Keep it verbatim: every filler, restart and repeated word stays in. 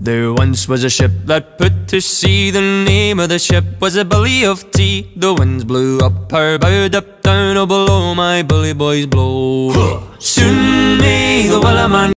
There once was a ship that put to sea. The name of the ship was a Billy of Tea. The winds blew up her bow, up down, oh below my bully boys blow. Soon may the Wellerman